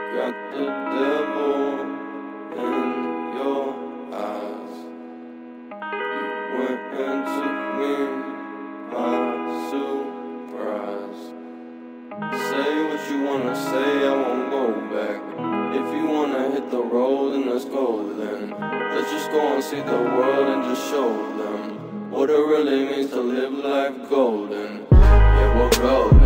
got the devil in your eyes. You went and took me by surprise. Say what you wanna say, I won't go back. If you wanna hit the road, then let's go then. Let's just go and see the world and just show them what it really means to live life golden. Yeah, we're golden.